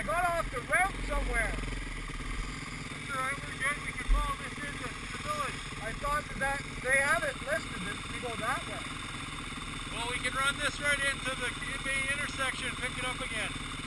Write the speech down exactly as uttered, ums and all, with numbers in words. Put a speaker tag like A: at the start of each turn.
A: got off the route somewhere. That's alright, we're good. We can follow this into the village. I thought that they have it listed that we go that way.
B: Well, we can run this right into the main intersection and pick it up again.